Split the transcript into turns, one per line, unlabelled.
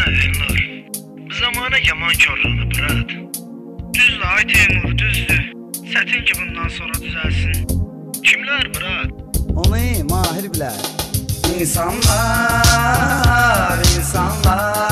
Elnur, bu zamana yaman körlüğünü bırak. Düzdür ay Teymur, düzdür. Sətin ki bundan sonra düzəlsin. Kimlər bırak?
Onu Mahir bilər. İnsanlar